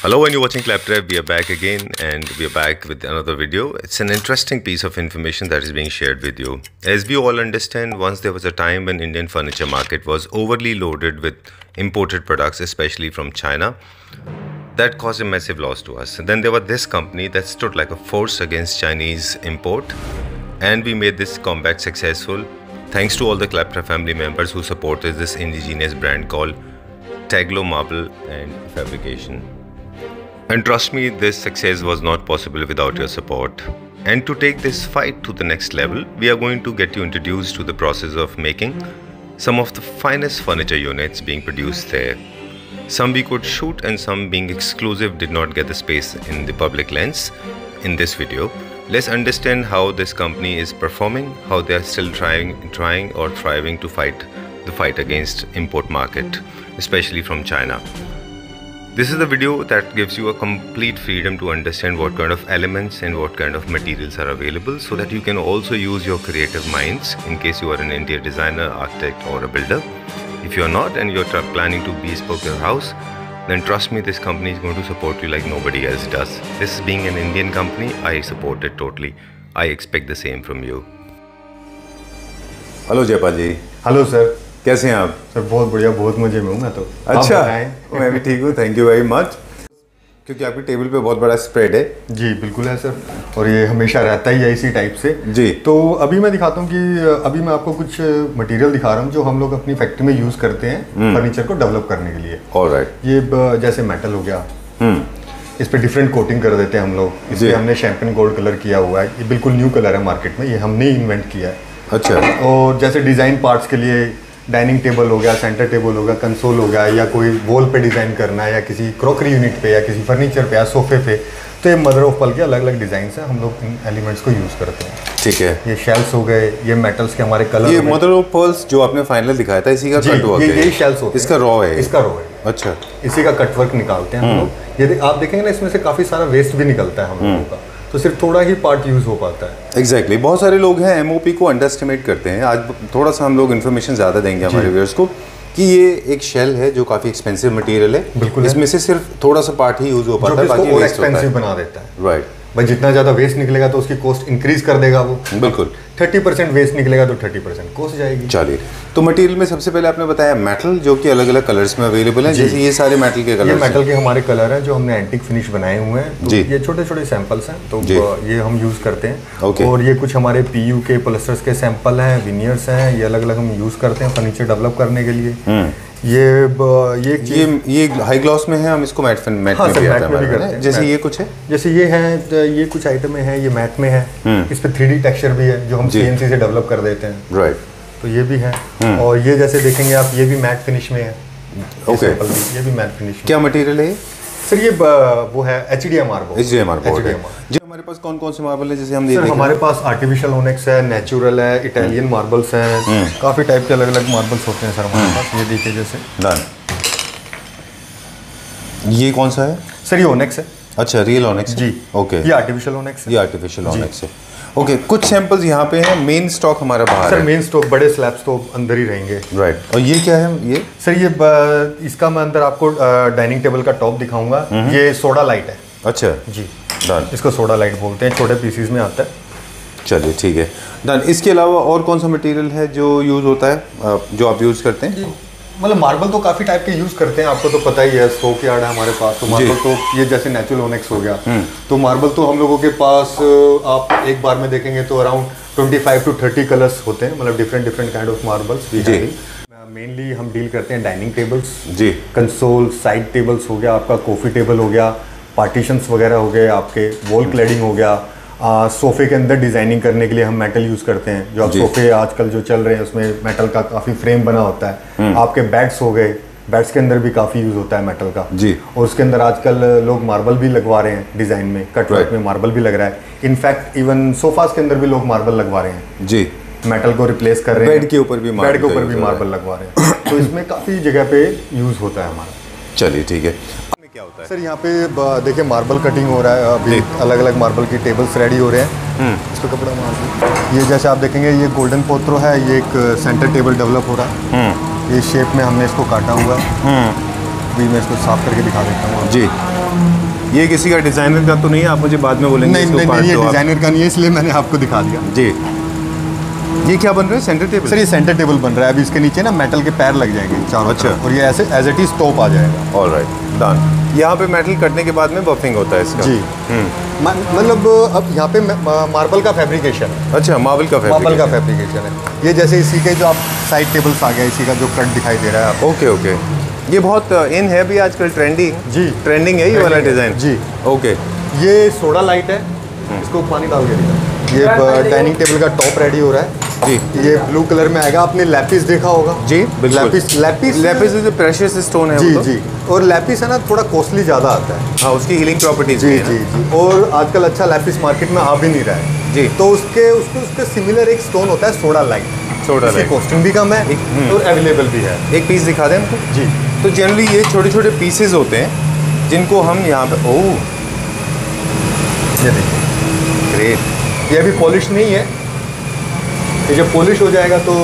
Hello, and you're watching Claptrap. We are back again, and we are back with another video. It's an interesting piece of information that is being shared with you. As we all understand, once there was a time when Indian furniture market was overly loaded with imported products, especially from China. That caused a massive loss to us. And then there was this company that stood like a force against Chinese import, and we made this comeback successful thanks to all the Claptrap family members who supported this indigenous brand called Taglo Marble and Fabrication. And trust me, this success was not possible without your support. And to take this fight to the next level, we are going to get you introduced to the process of making some of the finest furniture units being produced there. Some we could shoot and some being exclusive did not get the space in the public lens in this video. Let's understand how this company is performing, how they are still trying or thriving to fight the fight against import market, especially from China. This is the video that gives you a complete freedom to understand what kind of elements and what kind of materials are available, so that you can also use your creative minds in case you are an interior designer, architect or a builder. If you are not and you're planning to bespoke your house, then trust me, this company is going to support you like nobody else does. This being an Indian company, I support it totally. I expect the same from you. Hello Jaipal ji. Hello sir, कैसे हैं आप? Sir बहुत बढ़िया, बहुत मजे में हूँ मैं तो। अच्छा, मैं भी ठीक हूँ, थैंक यू वेरी मच। क्योंकि आपकी टेबल पे बहुत बड़ा स्प्रेड है। जी बिल्कुल है सर, और ये हमेशा रहता ही है इसी टाइप से जी। तो अभी मैं दिखाता हूँ कि अभी मैं आपको कुछ मटेरियल दिखा रहा हूँ जो हम लोग अपनी फैक्ट्री में यूज़ करते हैं फर्नीचर को डेवलप करने के लिए। ऑलराइट। ये जैसे मेटल हो गया, इस पे डिफरेंट कोटिंग कर देते हैं हम लोग। इस पे हमने शैम्पेन गोल्ड कलर किया हुआ है, ये बिल्कुल न्यू कलर है मार्केट में, ये हमने इन्वेंट किया है। अच्छा। और जैसे डिज़ाइन पार्ट्स के लिए डाइनिंग टेबल हो गया, सेंटर टेबल हो गया, कंसोल हो गया, या कोई वॉल पे डिज़ाइन करना है, या किसी क्रॉकरी यूनिट पे, या किसी फर्नीचर पे, या सोफे पे, तो ये मदर ऑफ पल के अलग अलग डिज़ाइन से हम लोग इन एलिमेंट्स को यूज़ करते हैं। ठीक है। ये शेल्स हो गए, ये मेटल्स के हमारे कलर। ये मदर ऑफ पर्ल्स जो आपने फाइनल दिखाया था, इसी का कट वर्क है। ये शेल्स होते हैं। इसका रॉ है। इसका रॉ है। अच्छा। इसी का कट वर्क निकालते हैं हम लोग। ये आप देखेंगे ना, इसमें से काफ़ी सारा वेस्ट भी निकलता है हम लोगों का, तो सिर्फ थोड़ा ही पार्ट यूज़ हो पाता है। एग्जैक्टली। बहुत सारे लोग हैं एमओपी को अंडर एस्टिमेट करते हैं। आज थोड़ा सा हम लोग इन्फॉर्मेशन ज़्यादा देंगे हमारे व्यूअर्स को कि ये एक शेल है जो काफ़ी एक्सपेंसिव मटेरियल है। बिल्कुल। इसमें से सिर्फ थोड़ा सा पार्ट ही यूज़ हो पाता है, बाकी और एक्सपेंसिव बना देता है। राइट। भाई जितना ज़्यादा वेस्ट निकलेगा तो उसकी कॉस्ट इंक्रीज कर देगा वो। बिल्कुल। 30% वेस्ट निकलेगा तो 30% कॉस्ट जाएगी। चलिए, तो मटेरियल में सबसे पहले आपने बताया मेटल, जो कि अलग अलग कलर्स में अवेलेबल है। जैसे ये सारे मेटल के कलर, ये मेटल के हमारे कलर हैं जो हमने एंटीक फिनिश बनाए हुए हैं। तो ये छोटे छोटे सैंपल्स हैं, तो ये हम यूज़ करते हैं। और ये कुछ हमारे PU के पलस्टर्स के सैंपल हैं, विनियर्स हैं, ये अलग अलग हम यूज़ करते हैं फर्नीचर डेवलप करने के लिए। ये हाई ग्लॉस में है, हम इसको मैट में भी करते हैं। जैसे ये कुछ है, जैसे ये है, ये कुछ आइटम है, ये मैट में है। इस पे 3D टेक्सचर भी है जो हम CNC से डेवलप कर देते हैं। राइट। तो ये भी है। और ये जैसे देखेंगे आप, ये भी मैट फिनिश में है। ओके। ये भी मैट फिनिश। क्या मटेरियल है सर? ये वो है HDM मार्बल। जी। हमारे पास कौन कौन से मार्बल है? जैसे हम देखें, हमारे पास आर्टिफिशियल ओनेक्स है, नेचुरल है, इटालियन मार्बल्स हैं, काफ़ी टाइप के अलग अलग मार्बल्स होते हैं सर हमारे पास। ये देखिए जैसे डन। ये कौन सा है सर? ये ओनेक्स है। अच्छा, रियल ओनेक्स जी। ओके। ये आर्टिफिशियल ओनेक्स है। ये आर्टिफिशियल ओनेक्स है। ओके, कुछ सैंपल्स यहाँ पे हैं। मेन स्टॉक हमारा बाहर सर है। मेन स्टॉक बड़े स्लैब्स तो अंदर ही रहेंगे। राइट। और ये क्या है? ये सर ये इसका मैं अंदर आपको डाइनिंग टेबल का टॉप दिखाऊंगा। ये सोडा लाइट है। अच्छा जी डन। इसको सोडा लाइट बोलते हैं, छोटे पीसीज में आता है। चलिए ठीक है, डन। इसके अलावा और कौन सा मटेरियल है जो यूज़ होता है, जो आप यूज़ करते हैं? मतलब मार्बल तो काफ़ी टाइप के यूज़ करते हैं, आपको तो पता ही है। स्टॉक यार्ड है हमारे पास, तो मार्बल तो ये जैसे नेचुरल ओनेक्स हो गया, तो मार्बल तो हम लोगों के पास आप एक बार में देखेंगे तो अराउंड 25 to 30 कलर्स होते हैं, मतलब different kind of marbles. Mainly हम डील करते हैं डाइनिंग टेबल्स जी, कंसोल, साइड टेबल्स हो गया, आपका कॉफ़ी टेबल हो गया, पार्टीशंस वगैरह हो गए, आपके वॉल क्लैडिंग हो गया। सोफ़े के अंदर डिज़ाइनिंग करने के लिए हम मेटल यूज़ करते हैं। जो आप सोफ़े आजकल जो चल रहे हैं उसमें मेटल का काफ़ी फ्रेम बना होता है। आपके बेड्स हो गए, बेड्स के अंदर भी काफ़ी यूज़ होता है मेटल का जी। और उसके अंदर आजकल लोग मार्बल भी लगवा रहे हैं डिज़ाइन में, कटवर्क में मार्बल भी लग रहा है। इनफैक्ट इवन सोफास के अंदर भी लोग मार्बल लगवा रहे हैं जी, मेटल को रिप्लेस कर रहे हैं। बेड के ऊपर भी मार्बल लगवा रहे हैं। तो इसमें काफ़ी जगह पे यूज़ होता है हमारा। चलिए ठीक है। क्या होता है सर? यहाँ पे देखिए मार्बल कटिंग हो रहा है, अभी अलग अलग मार्बल की टेबल्स रेडी हो रहे हैं। इस पर कपड़ा मार दो। ये जैसे आप देखेंगे, ये गोल्डन पोत्रो है, ये एक सेंटर टेबल डेवलप हो रहा है। ये शेप में हमने इसको काटा हुआ है। अभी मैं इसको साफ करके दिखा देता हूँ। जी, ये किसी का डिज़ाइनर का तो नहीं है, आप मुझे बाद में बोलेंगे। नहीं इसको नहीं, part ये तो आप- डिज़ाइनर का नहीं है, इसलिए मैंने आपको दिखा दिया। जी, ये क्या बन रहा है? Centre table? सर ये सेंटर टेबल बन रहा है। अभी इसके नीचे ना मेटल के पैर लग जाएंगे चारों अच्छा। तरफ, और ये ऐसे एज इट इज टॉप आ जाएगा। Alright, done. यहाँ पे मेटल कटने के बाद में बफिंग होता है इसका? जी। मतलब अब यहाँ पे मार्बल का फैब्रिकेशन है। अच्छा, मार्बल का मार्बल का फैब्रिक। फैब्रिकेशन है। ये जैसे इसी के जो आप साइड टेबल्स आ गया, इसी का जो कट दिखाई दे रहा है आपको। ओके ओके, ये बहुत इन है भी आजकल, ट्रेंडिंग। जी। ट्रेंडिंग है ये वाला Trending है। डिज़ाइन? जी। ओके। ये सोडा लाइट है, इसको पानी डाल के दिखा। ये डाइनिंग टेबल का टॉप रेडी हो रहा है जी। ये ब्लू कलर में आएगा। आपने लैपिस देखा होगा? जी बिल्कुल। लैपिस इज प्रेशियस स्टोन है। जी वो तो? जी। और लैपिस है ना, थोड़ा कॉस्टली ज़्यादा आता है। हाँ, उसकी हीलिंग प्रॉपर्टीज जी भी है जी ना? जी। और आजकल अच्छा लैपिस मार्केट में आ भी नहीं रहा है। जी। तो उसके सिमिलर एक स्टोन होता है soda light. Soda light. Costing भी कम है और अवेलेबल भी है। एक पीस दिखा दें हमको? जी। तो जनरली ये छोटे छोटे पीसेस होते हैं जिनको हम यहाँ पे, ओह ये देखिए, ग्रेट। ये अभी पॉलिश नहीं है, ये जब पॉलिश हो जाएगा तो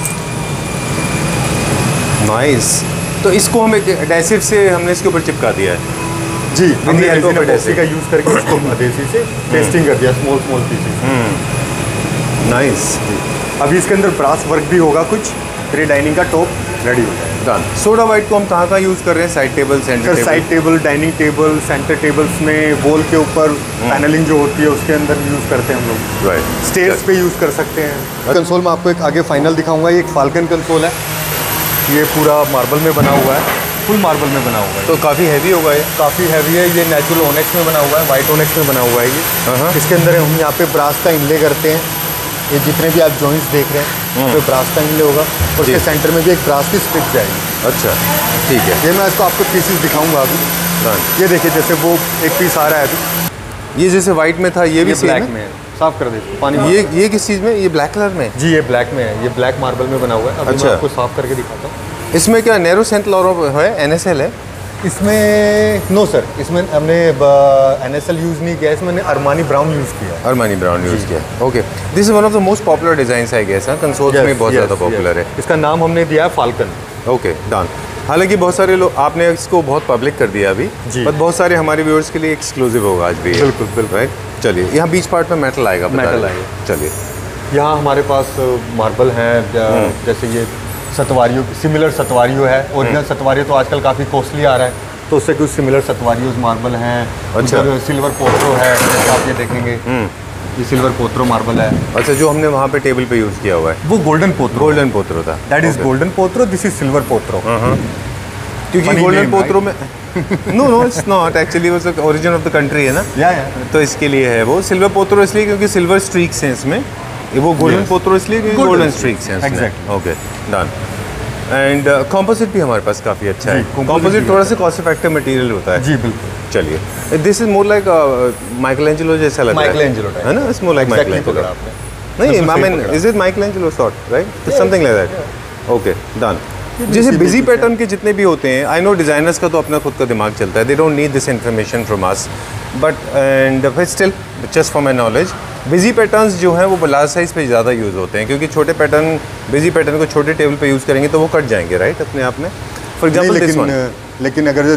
नाइस। तो इसको हम एक एडेसिव से हमने इसके ऊपर चिपका दिया है। जी, हमने help of रेजिन adhesive का यूज़ करके इसको अडेसिव से पेस्टिंग कर दिया, स्मॉल स्मॉल पीसेस। नाइस, अभी इसके अंदर ब्रास वर्क भी होगा कुछ, फिर डाइनिंग का टॉप रेडी हो जाएगा। डन। सोडा वाइट को हम कहाँ कहाँ यूज़ कर रहे हैं? Side table, centre sir table? Side table, dining table, centre tables में वॉल के ऊपर पैनलिंग जो होती है उसके अंदर यूज़ करते हैं हम लोग। राइट। स्टेयर्स पे यूज़ कर सकते हैं। कंसोल में आपको एक आगे फाइनल दिखाऊंगा। ये एक फाल्कन कंसोल है, ये पूरा मार्बल में बना हुआ है, फुल मार्बल में बना हुआ है। तो काफ़ी हैवी होगा ये? काफ़ी हैवी है। ये नेचुरल ओनेक्स में बना हुआ है, वाइट ओनेक्स में बना हुआ है हाँ। ये। इसके अंदर हम यहाँ पे ब्रास का इनले करते हैं। ये जितने भी आप जॉइंट्स देख रहे हैं यहाँ पे ब्रास का इनले होगा, और जी। इसके सेंटर में भी एक ब्रास की स्ट्रिप जाएगी। अच्छा, ठीक है। ये मैं इसको आपको पीसेस दिखाऊंगा अभी। डन। ये देखिए, जैसे वो एक पीस आ रहा है अभी, ये जैसे वाइट में था, ये भी सेम ब्लैक है? में है। साफ कर दे पानी में। ये किस चीज़ में? ये ब्लैक कलर में? जी, ये ब्लैक में है, ये ब्लैक मार्बल में बना हुआ है। अभी अच्छा। मैं आपको साफ करके दिखाता हूँ। इसमें क्या नैरो सेंट लॉरो है, NSL है? इसमें नो सर, इसमें हमने NSL यूज़ नहीं किया, इसमें अरमानी ब्राउन यूज़ किया है। अरमानी ब्राउन यूज़ किया। Okay, this is one of the most popular design I guess. Consoles में बहुत ज़्यादा पॉपुलर है। इसका नाम हमने दिया है फाल्कन। Okay, done. हालांकि बहुत सारे लोग, आपने इसको बहुत पब्लिक कर दिया अभी, जी। बट बहुत सारे हमारे व्यूअर्स के लिए एक्सक्लूसिव होगा आज भी। बिल्कुल, बिल्कुल। राइट, चलिए। यहाँ बीच पार्ट में मेटल आएगा? बता मेटल दें। आएगा। चलिए। यहाँ हमारे पास मार्बल हैं, जैसे ये सतवारियो, सिमिलर सतवारियो है। ओरिजिनल सतवारियो तो आजकल काफ़ी कॉस्टली आ रहा है, तो उससे कुछ सिमिलर सतवारियोज मार्बल हैं। अच्छा। उधर सिल्वर पोत्रो है, जैसे आप ये देखेंगे, ये सिल्वर पोत्रो मार्बल है। अच्छा, जो हमने वहाँ पे टेबल पे यूज़ किया हुआ है वो गोल्डन पोत्रो, गोल्डन पोत्रो था? That is golden portoro, this is silver portoro. क्योंकि Funny गोल्डन name, पोत्रो में नो इट्स नॉट एक्चुअली, वो ओरिजिन ऑफ द कंट्री है ना, या तो इसके लिए है वो। सिल्वर पोत्रो इसलिए क्योंकि सिल्वर स्ट्रीक्स हैं इसमें। ये वो गोल्डन Yes. पोत्रो इसलिए क्योंकि Golden गोल्डन streaks, स्ट्रीक्स हैं इसमें। exactly. Okay, done. And composite भी हमारे पास काफ़ी अच्छा है। जी, composite कॉम्पोजिट भी थोड़ा अच्छा सा कॉस्ट इफेक्टिव मटेरियल होता है। जी बिल्कुल। चलिए, this is more like Michelangelo जैसा लग रहा है। माइकलएंजेलो टाइप है ना? It's more like Exactly Michelangelo. पकड़ा आपने। नहीं, बिल्कुल आई सही मीन पकड़ा। Is it Michelangelo sort, right? Something like that. Okay, done. जैसे बिजी पैटर्न के जितने भी होते हैं, आई नो डिज़ाइनर्स का तो अपना खुद का दिमाग चलता है, they don't need this information from us, but and still just for my knowledge, busy patterns जो हैं वो लार्ज साइज़ पे ज़्यादा यूज़ होते हैं, क्योंकि छोटे पैटर्न, बिजी पैटर्न को छोटे टेबल पे यूज़ करेंगे तो वो कट जाएंगे, राइट, अपने आप में। For example this one. लेकिन अगर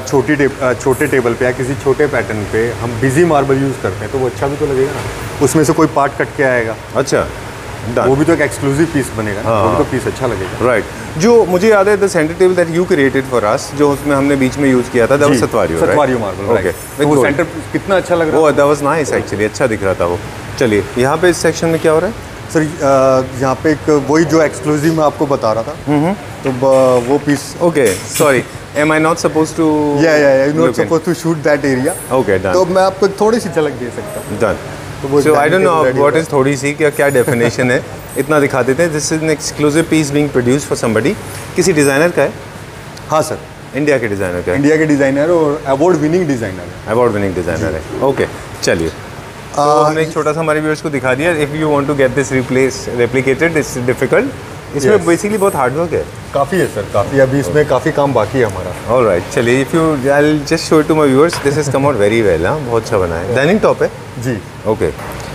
छोटे टेबल पे या किसी छोटे पैटर्न पे हम बिजी मार्बल यूज़ करते हैं तो वो अच्छा भी तो लगेगा ना। उसमें से कोई पार्ट कट के आएगा, अच्छा, वो भी तो एक एक्सक्लूसिव पीस बनेगा ना, वो भी तो पीस अच्छा लगेगा। राइट। जो मुझे याद है, the centre table that you created for us, जो उसमें हमने बीच में यूज़ किया था, that was statuario, right? Statuario marble, okay. तो वो सेंटर कितना अच्छा लग रहा वो दैट वाज नाइस एक्चुअली, अच्छा दिख रहा था वो। चलिए, यहाँ पे इस सेक्शन में क्या हो रहा है? सर? यहाँ पे एक वही जो एक्सक्लूसिव मैं आपको बता रहा था, तो वो piece. Okay, sorry, am I not supposed to you're not look in? supposed to shoot that area. Okay, done. तो मैं आपको थोड़ी सी झलक दे सकता हूँ। Done. तो वो So I don't know dining table what ready is थोड़ी सी, क्या डेफिनेशन है, इतना दिखा देते हैं। This is an exclusive piece being produced for somebody. किसी डिज़ाइनर का है? हाँ सर, इंडिया के डिज़ाइनर का है? इंडिया के डिज़ाइनर और अवार्ड विनिंग डिज़ाइनर है। अवार्ड विनिंग डिज़ाइनर है। ओके, चलिए। तो हमने एक छोटा सा हमारे व्यूअर्स को दिखा दिया। If you want to get this replicated, it's difficult. इसमें Yes. बेसिकली बहुत हार्डवर्क है। काफ़ी है सर, काफ़ी। अभी इसमें काफ़ी काम बाकी है हमारा। ऑलराइट, चलिए, if you I will just show it to my viewers, this is come out very well. हाँ, बहुत अच्छा बना है। डाइनिंग टॉप है? जी। ओके।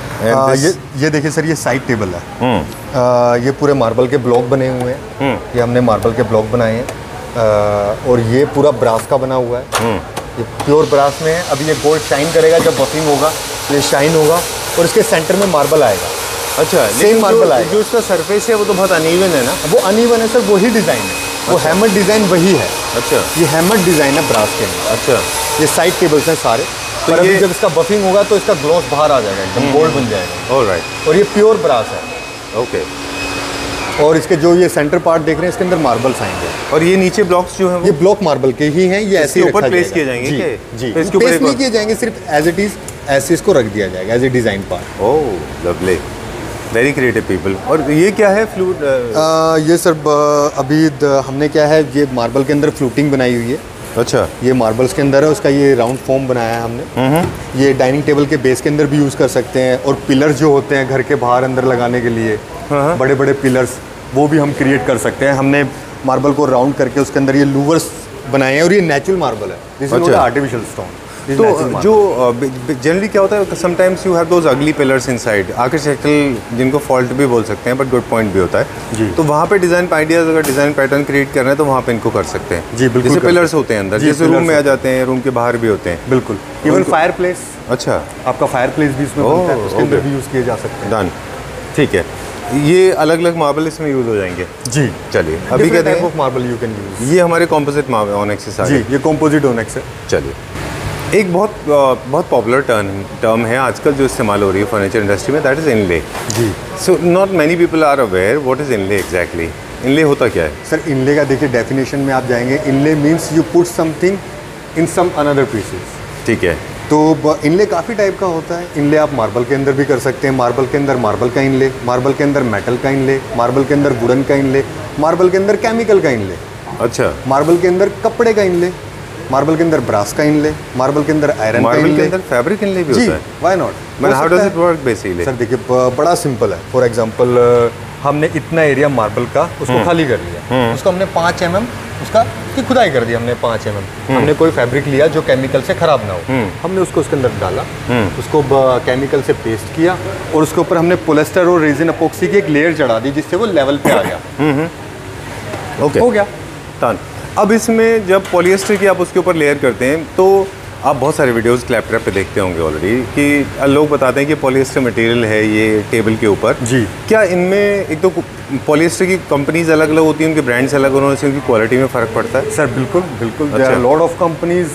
ये देखिए सर, ये साइड टेबल है। ये पूरे मार्बल के ब्लॉक बने हुए हैं। ये हमने मार्बल के ब्लॉक बनाए हैं। और ये पूरा ब्रास का बना हुआ है, ये प्योर ब्रास में है। अभी ये गोल्ड शाइन करेगा, जब बफिंग होगा तो ये शाइन होगा और इसके सेंटर में मार्बल आएगा। अच्छा, सेम मार्बल आएगा। जो इसका सरफेस है वो तो बहुत अनइवन है ना? वो अनइवन है सर, वही डिज़ाइन है, वो हैमर डिज़ाइन वही है। अच्छा, ये हैमर डिज़ाइन है ब्रास के अंदर। अच्छा, ये साइड टेबल्स हैं सारे, तो पर अभी ये- जब इसका बफिंग होगा तो इसका ग्लॉस बाहर आ जाएगा, एकदम गोल्ड बन जाएगा। ऑलराइट, और ये प्योर ब्रास है। ओके। और इसके जो ये सेंटर पार्ट देख रहे हैं, इसके अंदर मार्बल्स आएंगे। और ये नीचे ब्लॉक्स जो है वो ये ब्लॉक मार्बल के ही हैं, ये ऐसे ही ऊपर रखा प्लेस जाएगा। किए जाएंगे जी, क्या? जी, तो इसके ऊपर प्लेस एक नहीं और- किए जाएंगे, सिर्फ एज इट इज ऐसे इसको रख दिया जाएगा as a design part. Oh lovely, very creative people. और ये क्या है फ्लूट? ये सर अभी हमने क्या है, ये मार्बल के अंदर फ्लूटिंग बनाई हुई है। अच्छा, ये मार्बल्स के अंदर है, उसका ये राउंड फॉर्म बनाया है हमने। ये डाइनिंग टेबल के बेस के अंदर भी यूज़ कर सकते हैं। और पिलर्स जो होते हैं घर के बाहर अंदर लगाने के लिए, बड़े बड़े पिलर्स, वो भी हम क्रिएट कर सकते हैं। हमने मार्बल को राउंड करके उसके अंदर ये लूवर्स बनाए हैं और ये नेचुरल मार्बल है, this is not artificial stone. तो जो जनरली क्या होता है, sometimes you have those ugly pillars inside, architectural जिनको फॉल्ट भी बोल सकते हैं बट गुड पॉइंट भी होता है जी। तो वहाँ पे डिज़ाइन आइडियाज, अगर डिज़ाइन पैटर्न क्रिएट कर रहे हैं तो वहाँ पे इनको कर सकते हैं। जी, बिल्कुल जैसे कर पिलर्स सकते होते हैं अंदर, जी, जैसे रूम pillars में आ जाते हैं, रूम के बाहर भी होते हैं। बिल्कुल, इवन फायर प्लेस, अच्छा, आपका फायर प्लेस भी इसमें बनता है, उसके अंदर okay. भी यूज़ किए जा सकते हैं। डन, ठीक है। ये अलग अलग मार्बल इसमें यूज़ हो जाएंगे। जी, चलिए अभी कहते हैं of marble you can use. ये हमारे कॉम्पोजिट मार्बल ऑनेक्स से सारे। जी, ये कॉम्पोजिट ओनेक्स है। चलिए, एक बहुत पॉपुलर टर्म है आजकल जो इस्तेमाल हो रही है फर्नीचर इंडस्ट्री में, दैट इज़ इनले। जी so not many people are aware what is inlay exactly. Inlay होता क्या है? सर, इनले का देखिए डेफिनेशन में आप जाएंगे, inlay means you put something in some another pieces. ठीक है, तो इनले काफ़ी टाइप का होता है। इनले आप मार्बल के अंदर भी कर सकते हैं, मार्बल के अंदर मार्बल का इनले, मार्बल के अंदर मेटल का इनले, मार्बल के अंदर वुडन का इनले, मार्बल के अंदर केमिकल का इनले, अच्छा, मार्बल के अंदर कपड़े का इनले, मार्बल के अंदर ब्रास का इनले, मार्बल के अंदर आयरन का मार्बल के इनले। अंदर फैब्रिक इनले भी जी, होता है? Why not. But how does it work basically? Sir देखिए, बड़ा सिंपल है। फॉर एग्जांपल, हमने इतना एरिया मार्बल का उसको खाली कर लिया, उसको हमने 5 mm उसका की खुदाई कर दी हमने 5 mm। हमने कोई फैब्रिक लिया जो केमिकल से खराब ना हो, हमने उसको उसके अंदर डाला, उसको केमिकल से पेस्ट किया और उसके ऊपर हमने पोलिएस्टर और रेजिन अपोक्सी की एक लेयर चढ़ा दी, जिससे वो लेवल पे आ गया। ओके, हो गया। डन। अब इसमें जब पॉलिएस्टर की आप उसके ऊपर लेयर करते हैं तो आप बहुत सारे वीडियोस क्लैपटॉप पे देखते होंगे ऑलरेडी कि लोग बताते हैं कि पॉलिएस्टर मटेरियल है ये टेबल के ऊपर। जी। क्या इनमें एक तो पॉलिएस्टर की कंपनीज अलग अलग होती हैं, उनके ब्रांड्स अलग होने से उनकी क्वालिटी में फ़र्क पड़ता है? सर बिल्कुल बिल्कुल, अच्छा। There are lot of companies,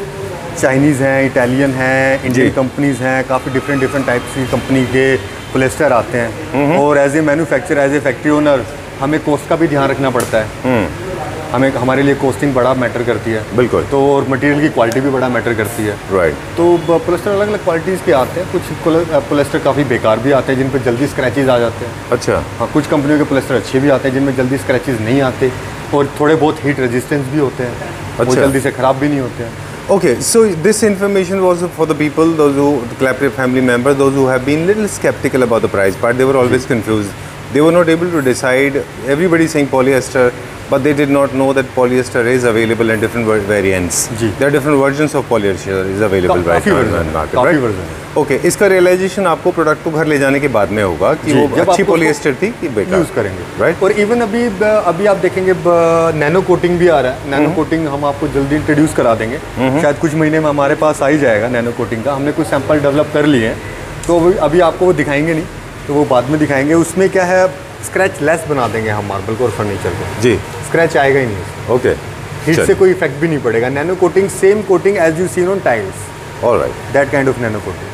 Chinese हैं, इटालियन हैं, इंडियन कंपनीज़ हैं, काफ़ी डिफरेंट टाइप्स की कंपनी के पोलिएस्टर आते हैं। और as a manufacturer, as a factory owner, हमें कॉस्ट का भी ध्यान रखना पड़ता है। हमें हमारे लिए कॉस्टिंग बड़ा मैटर करती है। बिल्कुल। तो और मटेरियल की क्वालिटी भी बड़ा मैटर करती है। राइट। तो पोलिएस्टर अलग अलग क्वालिटीज़ के आते हैं, कुछ पोलिएस्टर काफ़ी बेकार भी आते हैं जिन पर जल्दी स्क्रैचेज आ जाते हैं। अच्छा, हाँ, कुछ कंपनियों के पोलिएस्टर अच्छे भी आते हैं जिनमें जल्दी स्क्रैचेज नहीं आते, और थोड़े बहुत हीट रेजिस्टेंस भी होते हैं, वो अच्छा। जल्दी से ख़राब भी नहीं होते हैं। Okay, so this information was for the people, those who, the Claptrap family members, those who have been little skeptical about the price part. They were always confused. They were not able to decide. Everybody is saying polyester, but they did not know that polyester is available in different variants. जी। There are different versions of polyester is available right काफ़ी now in version the market, काफ़ी right? Version है। Okay, इसका realisation आपको product को घर ले जाने के बाद में होगा कि जी, वो जब अच्छी आपको पॉलिएस्टर थी कि बेकार। यूज़ करेंगे, राइट। और इवन अभी आप देखेंगे नैनो कोटिंग भी आ रहा है। नैनो कोटिंग हम आपको जल्दी इंट्रोड्यूस करा देंगे, शायद कुछ महीने में हमारे पास आ ही जाएगा नैनो कोटिंग का। हमने कुछ सैंपल डेवलप कर लिए हैं, तो अभी आपको वो दिखाएंगे नहीं, तो वो बाद में दिखाएंगे। उसमें क्या है, स्क्रैच लेस बना देंगे हम मार्बल को और फर्नीचर को। जी। स्क्रैच आएगा ही नहीं उसमें। ओके, हीट से कोई इफेक्ट भी नहीं पड़ेगा। Nano coating, same coating as you seen on tiles, alright. That kind of nano coating.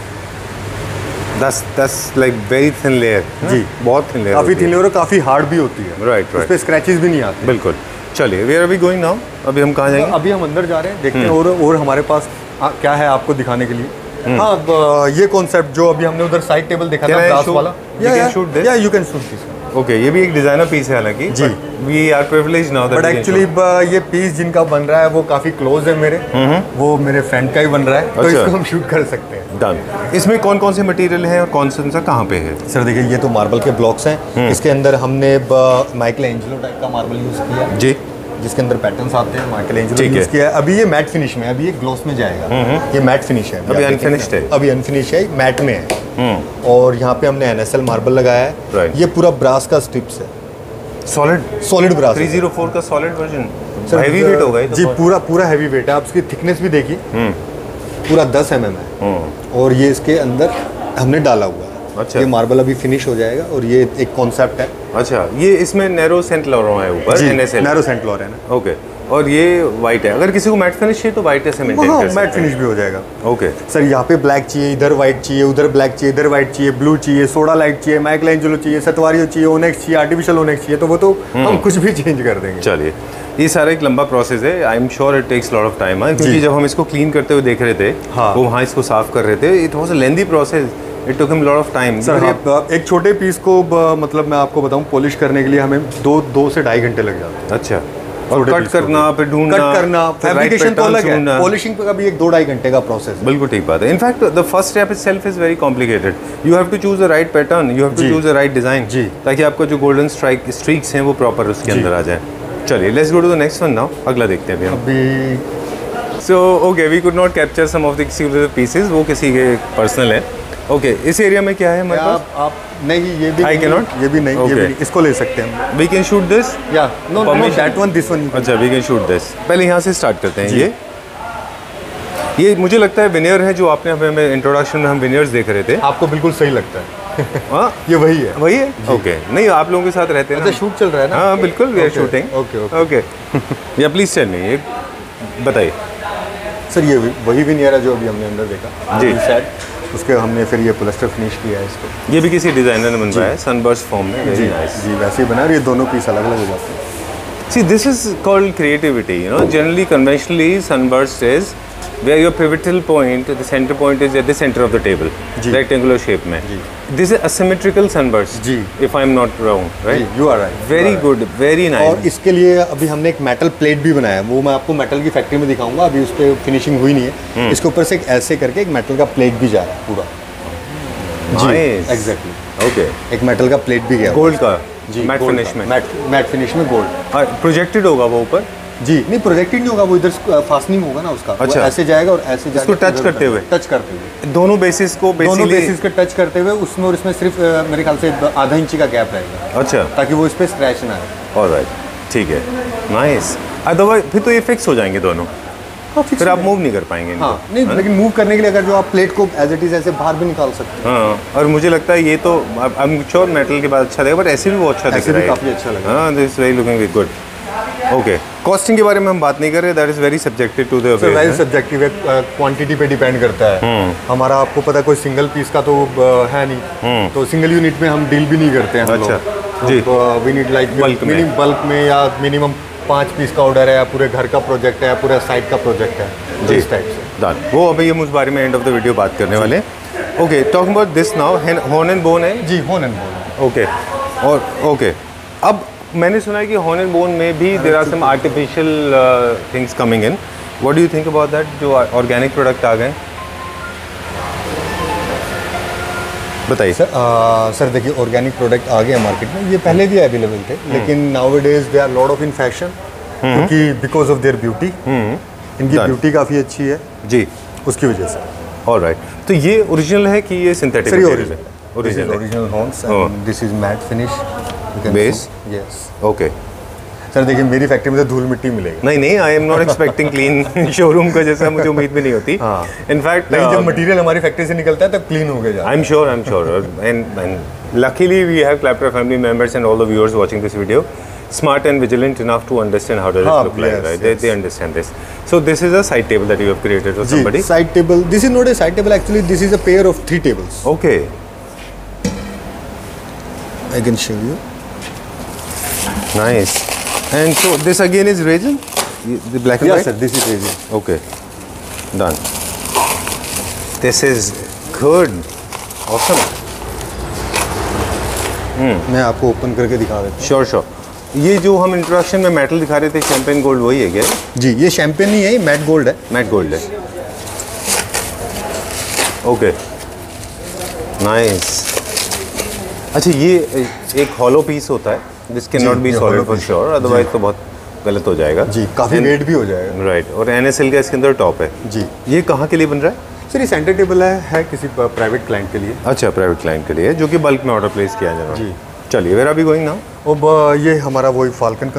That's like very thin layer। जी, बहुत thin layer। काफ़ी होती है। थिन लेयर और काफ़ी हार्ड भी होती है। Right, उस right। पर स्क्रैचेस भी नहीं आते। बिल्कुल। चलिए, where are we going now? अभी हम कहाँ जाएंगे? अभी हम अंदर जा रहे हैं, देखते हैं और हमारे पास क्या है आपको दिखाने के लिए। हाँ, अब ये कॉन्सेप्ट जो अभी हमने उधर साइड टेबल देखा Can था I ग्लास shoot- वाला, we can shoot this? या you can shoot this. Okay, ये भी एक डिजाइनर पीस है हालांकि। जी। We are privileged now that but actually ये पीस जिनका बन रहा है वो काफ़ी क्लोज है मेरे, वो मेरे फ्रेंड का ही बन रहा है, तो अच्छा। इसको हम शूट कर सकते हैं। डन। इसमें कौन कौन से मटेरियल हैं और कौन सा कहाँ पे है? सर देखिए, ये तो मार्बल के ब्लॉक्स हैं। इसके अंदर हमने माइकल एंजेलो टाइप का मार्बल यूज़ किया है, जी। जिसके अंदर पैटर्न्स आते हैं, माइकल एंजेलो ठीक है। यूज़ किया है। अभी ये मैट फिनिश में है, अभी ये ग्लॉस में जाएगा। ये मैट फिनिश है, अभी आप देखेंगे unfinished ना। है। अभी अनफिनिश है, मैट में है। और यहाँ पे हमने NSL मार्बल लगाया है। Right। ये पूरा ब्रास का स्ट्रिप्स है, सॉलिड सॉलिड ब्रास है। 304 का सॉलिड वर्जन। हैवी वेट होगा ये तो जी, पूरा हैवी वेट है। आप इसकी थिकनेस भी देखिए, पूरा 10 mm है, और ये इसके अंदर हमने डाला हुआ है। अच्छा, ये मार्बल अभी फिनिश हो जाएगा, और ये एक कॉन्सेप्ट है। अच्छा, ये इसमें नैरो सेंट लॉरेन है ऊपर, NSL नैरो सेंट लॉरेन है। ओके, और ये वाइट है। अगर किसी को मैट फिनिश चाहिए तो वाइट ऐसे मेंटेन कर सकते हैं। मैट फिनिश भी हो जाएगा। ओके सर, यहाँ पे ब्लैक चाहिए, इधर वाइट चाहिए, उधर ब्लैक चाहिए, इधर वाइट चाहिए, ब्लू चाहिए, सोडा लाइट चाहिए, माइकलैंजेलो चाहिए, सतवारियो चाहिए, ओनेक्स चाहिए, आर्टिफिशियल ओनेक्स चाहिए, तो वो तो हम कुछ भी चेंज कर देंगे। चलिए, ये सारा एक लंबा प्रोसेस है। I am sure it takes lot of time, क्योंकि जब हम इसको क्लीन करते हुए देख रहे थे, वो वहाँ इसको साफ कर रहे थे, it was a lengthy process, it took him lot of time. Sir, आप एक छोटे पीस को मतलब मैं आपको बताऊं, पॉलिश करने के लिए हमें 2 से 2.5 घंटे लग जाते हैं। अच्छा, और कट करना, फिर ढूंढना, कट करना, फैब्रिकेशन तो अलग है, पॉलिशिंग का भी 2-2.5 घंटे का प्रोसेस है। बिल्कुल ठीक बात है। In fact the first step itself is very complicated. You have to choose the right pattern, you have to choose the right design, ताकि आपका जो गोल्डन स्ट्रीक्स हैं वो प्रॉपर उसके अंदर आ जाए। चलिए, let's go to the next one now. अगला देखते हैं अभी। So okay, we could not capture some of the exclusive pieces, वो किसी के पर्सनल है। ओके, इस एरिया में क्या है हमारे पास? आप नहीं, ये भी आई कैन नॉट, ये भी नहीं, ये भी नहीं, इसको ले सकते हैं। We can shoot this, yeah no that one, this one. अच्छा, वी कैन शूट दिस। पहले यहाँ से स्टार्ट करते हैं। ये मुझे लगता है विनियर है, जो आपने हमें इंट्रोडक्शन में हम विनियर्स देख रहे थे। आपको बिल्कुल सही लगता है। हाँ, ये वही है, वही है। ओके, नहीं आप लोगों के साथ रहते हैं ना। अच्छा, शूट चल रहा है ना? हाँ बिल्कुल, we are shooting. Okay yeah please tell me, बताइए सर। ये वही विनियर है जो अभी हमने अंदर देखा जी, उसके हमने फिर ये प्लास्टर फिनिश किया है इसको। ये भी किसी डिजाइनर ने बनवाया है सनबर्स्ट फॉर्म में। वेरी नाइस जी, वैसे ही बना, और ये दोनों पीस अलग अलग हो जाते हैं। See, this is called creativity. You know, generally, conventionally, sunburst is where your pivotal point, the center point is at the center of the table, rectangular shape में. This is asymmetrical sunburst. If I'm not wrong, right? You are right. Very good, very nice. और इसके लिए अभी हमने एक metal plate भी बनाया है, वो मैं आपको मेटल की फैक्ट्री में दिखाऊंगा। अभी उस पर फिनिशिंग हुई नहीं है। इसके ऊपर से ऐसे करके एक मेटल का प्लेट भी जा रहा है पूरा। जी, एग्जैक्टली। ओके, एक मेटल का प्लेट भी गया, गोल्ड का मैट फिनिश में। मैट फिनिश में गोल्ड प्रोजेक्टेड होगा वो ऊपर। जी, नहीं प्रोजेक्टेड नहीं होगा, वो इधर फास्टनिंग होगा ना उसका। अच्छा, ऐसे जाएगा और ऐसे जाएगा, इसको टच करते हुए दोनों बेसिस को, दोनों बेसिस के टच करते हुए उसमें, और इसमें सिर्फ मेरे ख्याल से आधा इंच का गैप रहेगा। अच्छा, ताकि वो इस पे स्क्रैच ना आए। ऑलराइट, ठीक है, नाइस। अदरवाइज फिर तो ये फिक्स हो जाएंगे दोनों, फिर आप मूव नहीं कर पाएंगे इनको। हाँ, नहीं, लेकिन मूव करने के लिए अगर जो आप प्लेट को एज इट इज ऐसे बाहर भी निकाल सकते हैं। हाँ, और मुझे लगता है ये तो आई एम श्योर मेटल के बाद अच्छा लगेगा, बट ऐसे भी वो अच्छा दिख रहा है, काफी अच्छा लगा। हाँ, this very looking very good. Okay, costing के बारे में हम बात नहीं कर रहे, that is very subjective to the very subjective है, क्वांटिटी पे डिपेंड करता है। हमारा आपको पता है कोई सिंगल पीस का तो है नहीं, तो सिंगल यूनिट में हम डील भी नहीं करते हैं। अच्छा जी, वी नीड लाइक बल्क में या मिनिमम 5 पीस का ऑर्डर है, या पूरे घर का प्रोजेक्ट है, या पूरे साइट का प्रोजेक्ट है, जी, इस टाइप से। डन। वो अभी हम उस बारे में एंड ऑफ द वीडियो बात करने वाले हैं। Okay, talking about this now, horn and bone है जी, हॉर्न एंड बोन। ओके, और ओके, अब मैंने सुना है कि हॉर्न एंड बोन में भी there are some artificial things coming in. What do you think about that, जो ऑर्गेनिक प्रोडक्ट आ गए? बताइए सर। देखिए, ऑर्गेनिक प्रोडक्ट आ गए मार्केट में, ये पहले भी अवेलेबल थे, लेकिन now days they are lot of in fashion, क्योंकि बिकॉज ऑफ देयर ब्यूटी, इनकी ब्यूटी काफ़ी अच्छी है जी, उसकी वजह से। ऑलराइट, तो ये ओरिजिनल है कि ये सिंथेटिक है? Original horns, and this is matte finish base. Yes, okay sir. देखिए, मेरी फैक्ट्री में तो धूल मिट्टी मिलेगी। नहीं, I am not expecting clean showroom का जैसा मुझे उम्मीद भी नहीं होती। इनफैक्ट जब मटेरियल हमारी फैक्ट्री से निकलता है तब क्लीन हो गया। I am sure and luckily we have क्लैप्टर family members and all the viewers watching this video smart and vigilant enough to understand how does it look like, right? They understand this. So this is a side table that you have created for somebody? Side table. This is not a side table, actually. This is a pair of 3 tables. Okay. I can show you. Nice. And so this again is resin? The black and white? Yes, sir. This is resin. Okay. Done. This is good. Awesome. मैं आपको open करके दिखा देता हूँ। Sure. ये जो हम introduction में मेटल दिखा रहे थे, शैम्पेन गोल्ड, वही है क्या? जी, ये शैम्पेन नहीं है, ये मैट गोल्ड है। मैट गोल्ड है। Okay, nice. अच्छा, ये एक हॉलो पीस होता है, this can not be solid for sure, otherwise तो बहुत गलत हो जाएगा जी, काफ़ी वेट भी हो जाएगा। राइट, और NSL का इसके अंदर टॉप है जी। ये कहाँ के लिए बन रहा है सर? ये सेंटर टेबल है किसी प्राइवेट क्लाइंट के लिए। अच्छा, प्राइवेट क्लाइंट के लिए, जो कि बल्क में ऑर्डर प्लेस किया जाएगा जी। चलिए, where are we going now? अब ये हमारा वही फाल्कन कंसोल।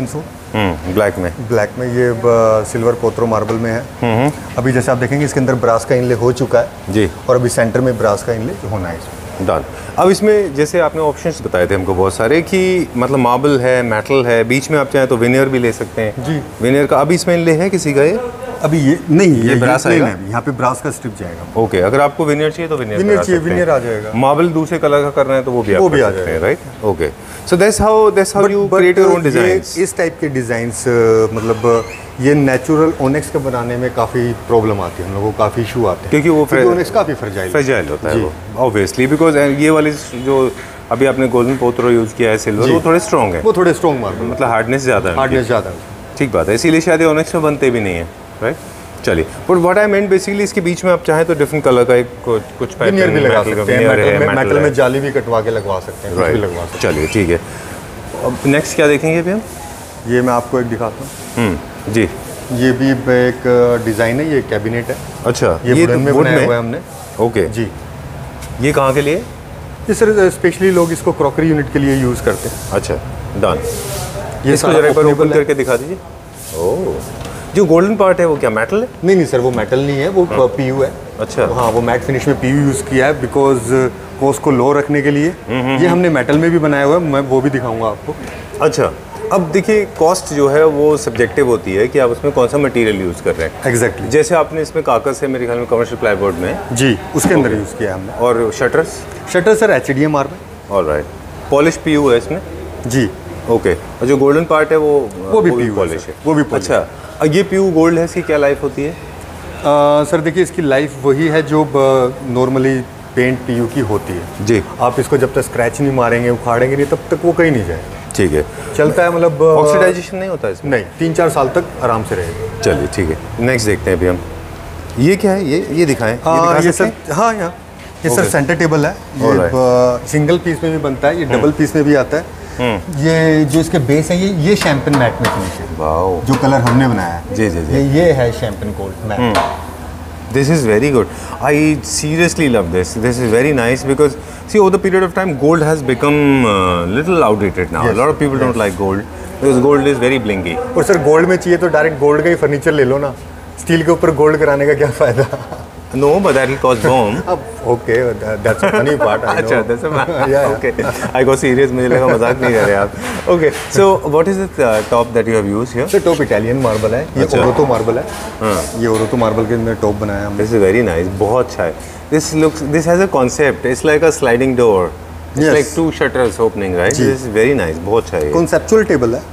ब्लैक में। ब्लैक में ये सिल्वर पोत्रो मार्बल में है। अभी जैसे आप देखेंगे इसके अंदर ब्रास का इनले हो चुका है जी, और अभी सेंटर में ब्रास का इनले होना है इसमें। डन। अब इसमें जैसे आपने ऑप्शंस बताए थे हमको बहुत सारे कि मतलब मार्बल है, मेटल है, बीच में आप चाहें तो विनियर भी ले सकते हैं जी। विनियर का अभी इसमें इनले है किसी का ये? अभी ये नहीं, ये ब्रास आएगा? यहाँ पे ब्रास का स्ट्रिप जाएगा। ओके, अगर आपको विनियर चाहिए तो विनियर चाहिए, विनियर आ जाएगा। मार्बल दूसरे कलर का करना है तो वो भी आ जाएगा, right? Okay, so that's how you create your own designs. इस टाइप के डिजाइन्स मतलब ये नेचुरल ओनेक्स के बनाने में काफ़ी प्रॉब्लम आती है, हम लोगों को काफ़ी इशू आते हैं क्योंकि वो ओनेक्स काफ़ी फ्रेजाइल होता है वो, ऑब्वियसली, बिकॉज ये वाली जो अभी आपने गोल्डन पोत्रो यूज़ किया है सिल्वर, वो थोड़े स्ट्रॉन्ग है, वो थोड़े स्ट्रॉन्ग मार्बल, मतलब हार्डनेस ज़्यादा है। ठीक बात है, इसीलिए शायद ओनेक्स में बनते भी नहीं है, राइट? चलिए, but what I meant basically इसके बीच में आप चाहें तो डिफरेंट कलर का एक कुछ पैटर्न भी लगा सकते हैं, मेटल में जाली भी कटवा के लगवा सकते हैं, राइट, लगवा सकते हैं। चलिए ठीक है, अब नेक्स्ट क्या देखेंगे अभी हम? ये मैं आपको एक दिखाता हूँ। जी, ये भी एक डिज़ाइन है, ये कैबिनेट है। अच्छा, ये वुडन में बनाया हुआ है हमने। ओके जी, ये कहाँ के लिए? ये सर स्पेशली लोग इसको क्रॉकरी यूनिट के लिए यूज़ करते हैं। अच्छा, डन। ये इसको जरा एक बार ओपन करके दिखा दीजिए। ओह, जो गोल्डन पार्ट है वो क्या मेटल है? नहीं सर, वो मेटल नहीं है, वो पीयू है। अच्छा, हाँ, वो मैट फिनिश में पीयू यूज़ किया है बिकॉज कोस्ट को लो रखने के लिए। ये हमने मेटल में भी बनाया हुआ है, मैं वो भी दिखाऊंगा आपको। अच्छा, अब देखिए कॉस्ट जो है वो सब्जेक्टिव होती है कि आप उसमें कौन सा मटेरियल यूज़ कर रहे हैं। एग्जैक्टली, जैसे आपने इसमें कागज है मेरे ख्याल में कमर्शियल प्लाईवुड में जी, उसके अंदर यूज़ किया हमने। और shutters sir HDM marble. Alright, polish PU है इसमें? जी, ओके, और जो गोल्डन पार्ट है वो भी पॉलिश है? वो भी पॉलिश। अच्छा, ये पीयू गोल्ड है, इसकी क्या लाइफ होती है? सर देखिए, इसकी लाइफ वही है जो नॉर्मली पेंट पीयू की होती है जी। आप इसको जब तक स्क्रैच नहीं मारेंगे, उखाड़ेंगे नहीं, तब तक वो कहीं नहीं जाएगा। ठीक है, चलता है, मतलब ऑक्सीडाइजेशन नहीं होता इसमें? नहीं, 3-4 साल तक आराम से रहेगा। चलिए ठीक है, नेक्स्ट देखते हैं अभी हम। ये क्या है? ये दिखाएं। ये सर, हाँ, यहाँ ये सर सेंटर टेबल है। ये सिंगल पीस में भी बनता है, ये डबल पीस में भी आता है। ये जो इसके बेस है, ये शैम्पेन मैट में फिनिश है। वाओ, जो कलर हमने बनाया है जी जी जी, ये है champagne gold matte. This is very good. I seriously love this. This is very nice because see, over the period of time, gold has become little outdated now. Yes. A lot of people don't like gold because gold is very blingy. और sir gold में चाहिए तो direct gold का ही furniture ले लो ना, steel के ऊपर gold कराने का क्या फायदा? No, but that will cause bomb. Okay, that's a funny part. I know. अच्छा, that's a Yeah. okay. I got serious. मुझे लगा मजाक नहीं कर रहे आप. Okay, so what is the top that you have used here? Sir top Italian marble है, ये अच्छा। ओरोतो मार्बल है। हाँ, ये ओरोतो मार्बल के अंदर टॉप बनाया हमने। This is very nice. बहुत अच्छा है. This has a concept. It's like a sliding door. It's Yes. like 2 shutters opening, right? Ji. This is very nice. बहुत अच्छा है. कॉन्सेप्चुअल टेबल है।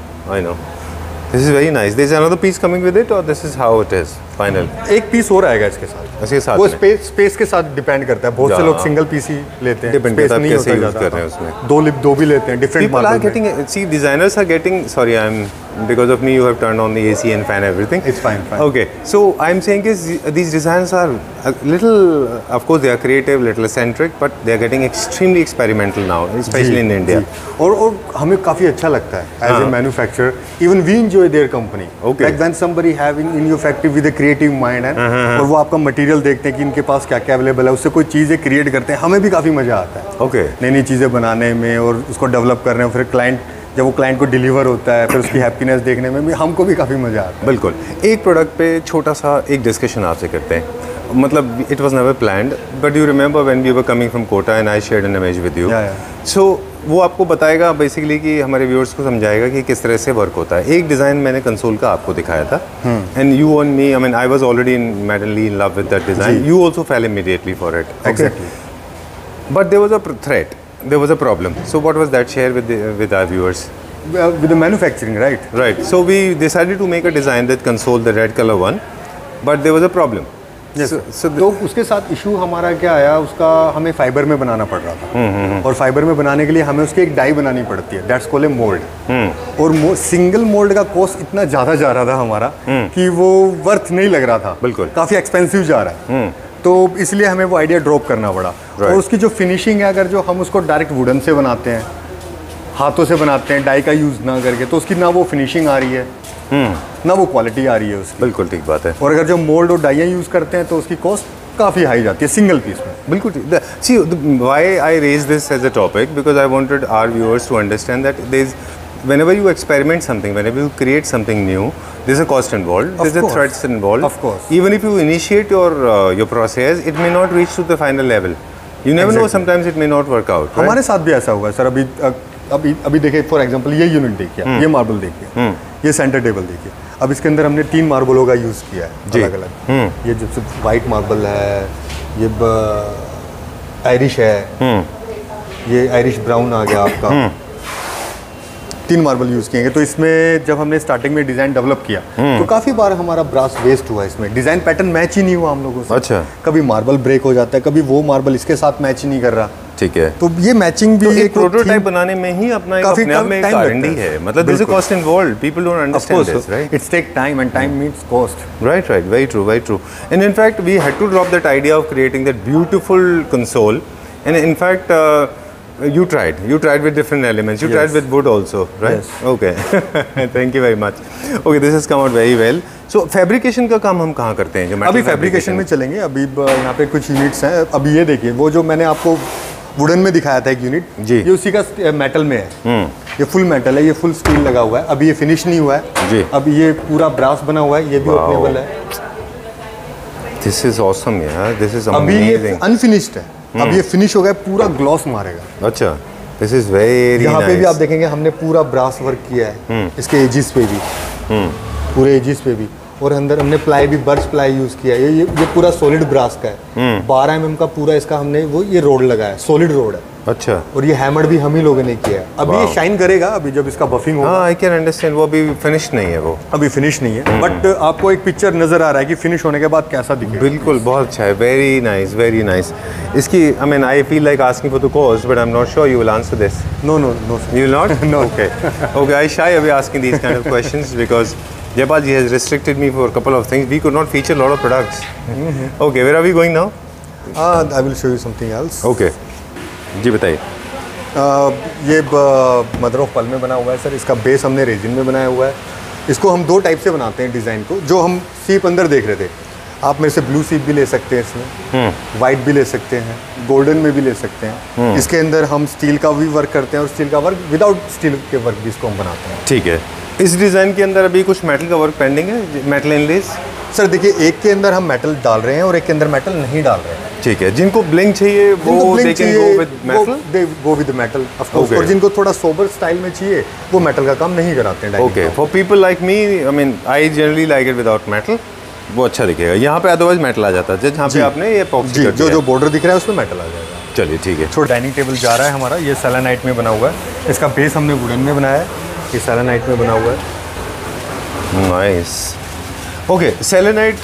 I know. This is very nice. There is another piece coming with it, or this is how it is final? एक piece और आएगा इसके साथ। इसके साथ वो में? स्पेस के साथ डिपेंड करता है। बहुत से लोग सिंगल पीस ही लेते हैं, Depend स्पेस करता है आप नहीं कैसे होता use ज़्यादा। कर रहे हैं उसमें। दो भी लेते हैं, different People are marble getting, see, designers are getting, sorry, because of me you have turned on the AC and fan, everything. It's fine. Okay, so I'm saying is these designers are a little, of course they are creative, little eccentric, but they are getting extremely experimental now, especially in India. और हमें काफ़ी अच्छा लगता है as a manufacturer. Even we enjoy their company. Okay. Like when somebody having in your factory with a creative mind and और वो आपका material देखते हैं कि इनके पास क्या क्या अवेलेबल है, उससे कोई चीज़ें क्रिएट करते हैं, हमें भी काफ़ी मज़ा आता है। Okay. नई चीज़ें बनाने में और उसको डेवलप करने में, फिर क्लाइंट जब वो क्लाइंट को डिलीवर होता है, फिर उसकी हैप्पीनेस देखने में भी हमको भी काफ़ी मज़ा आता है। बिल्कुल, एक प्रोडक्ट पे छोटा सा एक डिस्कशन आपसे करते हैं, मतलब it was never planned, but you remember when we were coming from Kota and I shared an image with you. So वो आपको बताएगा बेसिकली कि हमारे व्यूअर्स को समझाएगा कि किस तरह से वर्क होता है। एक डिज़ाइन मैंने कंसोल का आपको दिखाया था, and you on me, I mean I was already madly in love with that design, you also fell immediately for it. Exactly, but there was a threat, there was a problem, so what was that? Share with our viewers. with the manufacturing, right? Right. So we decided to make a design that console the red color one, but there was a problem. Yes. तो उसके साथ issue हमारा क्या आया, उसका हमें fibre में बनाना पड़ रहा था, और फाइबर में बनाने के लिए हमें उसकी एक डाई बनानी पड़ती है, दैट्स कॉल्ड ए मोल्ड। और सिंगल मोल्ड का कॉस्ट इतना ज़्यादा जा रहा था हमारा कि वो वर्थ नहीं लग रहा था, बिल्कुल काफ़ी एक्सपेंसिव जा रहा है। तो इसलिए हमें वो आइडिया ड्रॉप करना पड़ा। और उसकी जो फिनिशिंग है, अगर जो हम उसको डायरेक्ट वुडन से बनाते हैं, हाथों से बनाते हैं, डाई का यूज़ ना करके, तो उसकी ना वो फिनिशिंग आ रही है, ना वो क्वालिटी आ रही है उसकी। बिल्कुल ठीक बात है। और अगर जो मोल्ड और डाइयाँ यूज़ करते हैं तो उसकी कॉस्ट काफ़ी हाई जाती है सिंगल पीस में। बिल्कुल ठीक। See why I raise this as a topic, because I wanted our viewers to understand that whenever you experiment something, whenever you create something new, there's a cost involved, there's a threats involved. Of course. Even if you initiate your process, it may not reach to the final level. You never know, sometimes it may not work out. हमारे साथ भी ऐसा हुआ sir. अभी देखिए for example ये unit देखिए, ये मार्बल देखिए, ये सेंटर टेबल देखिए. अब इसके अंदर हमने 3 मार्बलों का यूज़ किया है अलग अलग. ये जो वाइट मार्बल है, ये आयरिश है, ये आयरिश ब्राउन आ गया आपका. 3 मार्बल यूज़ किए. तो इसमें जब हमने स्टार्टिंग में डिज़ाइन डेवलप किया तो काफ़ी बार हमारा ब्रास वेस्ट हुआ. इसमें डिज़ाइन पैटर्न मैच ही नहीं हुआ हम लोगों से. अच्छा. कभी मार्बल ब्रेक हो जाता है, कभी वो मार्बल इसके साथ मैच ही नहीं कर रहा. ठीक है. तो ये मैचिंग भी तो एक प्रोटोटाइप बनाने में ही अपना अपने आप में R&D है. मतलब there's a cost involved. People don't understand this, right? It's take time and time means cost. Right. Very true. And in fact, we had to drop that idea of creating that beautiful console. And in fact, you tried with different elements. You tried with wood also, right? Yes. Okay. Thank you very much. Okay, this has come out very well. So fabrication का काम हम कहाँ करते हैं? जो अभी fabrication में चलेंगे. अभी यहाँ पे कुछ यूनिट्स हैं. अभी ये देखिए, वो जो मैंने आपको वुडन में दिखाया था एक यूनिट, ये उसी का मेटल में है. ये फुल मेटल है, ये फुल स्टील लगा हुआ है. अभी ये फिनिश नहीं हुआ है जी. अभी ये पूरा ब्रास बना हुआ है. ये भी ओपनेबल है. This is awesome यार. This is amazing. अभी ये अनफिनिश्ड है. अब ये फिनिश हो गया, पूरा ग्लॉस मारेगा. अच्छा. This is very यहाँ nice. पे भी आप देखेंगे हमने पूरा ब्रास वर्क किया है. इसके एजिस पे भी, पूरे एजिस पे भी. और अंदर हमने प्लाई भी, बर्च प्लाई यूज किया है. ये पूरा सॉलिड ब्रास का है. 12 mm का पूरा इसका हमने ये रोड लगाया है, सॉलिड रोड है. अच्छा. और ये हैमर भी हम ही लोगों ने किया है. अभी ये शाइन करेगा अभी जब इसका बफिंग होगा. I can understand. वो अभी फिनिश नहीं है. वो अभी फिनिश नहीं है. बट आपको एक पिक्चर नजर आ रहा है कि फिनिश होने के बाद कैसा दिखेगा. बिल्कुल, बहुत अच्छा है. Very nice. इसकी I mean I feel like asking for the cost, but I am not sure you will answer this. No you will not. No. Okay I shy अभी asking these kind of questions because Jaypal ji has restricted me for a couple of things. We could not feature a lot of products. Okay, where are we going now? I will show you something else. Okay. जी बताइए. ये mother of पल में बना हुआ है sir. इसका base हमने रेजिन में बनाया हुआ है. इसको हम 2 टाइप से बनाते हैं डिज़ाइन को. जो हम सीप अंदर देख रहे थे, आप मेरे से ब्लू सीप भी ले सकते हैं इसमें, वाइट भी ले सकते हैं, गोल्डन में भी ले सकते हैं. इसके अंदर हम स्टील का भी वर्क करते हैं और स्टील का वर्क विदाउट स्टील के वर्क भी इसको हम बनाते हैं. ठीक है. इस डिज़ाइन के अंदर अभी कुछ मेटल का वर्क पेंडिंग है, मेटल इनलेस? सर देखिए, एक के अंदर हम मेटल डाल रहे हैं और एक के अंदर मेटल नहीं डाल रहे हैं. ठीक है. जिनको ब्लिंग चाहिए वो they can go with metal. They go with metal of course. और जिनको थोड़ा सोबर स्टाइल में चाहिए वो मेटल का काम नहीं कराते हैं. Okay. For people like me, I mean I generally like it without metal. वो अच्छा दिखेगा. यहाँ पे अदरवाइज मेटल आ जाता है. जहाँ पे आपने ये एपॉक्सी कर दिया, जो बॉर्डर दिख रहा है उसमें मेटल आ जाएगा. चलिए ठीक है. छोटा डाइनिंग टेबल जा रहा है हमारा. ये सेलेनाइट में बना हुआ है. इसका बेस हमने वुडन में बनाया है. ये सेलेनाइट में बना हुआ है. Nice. Okay, selenite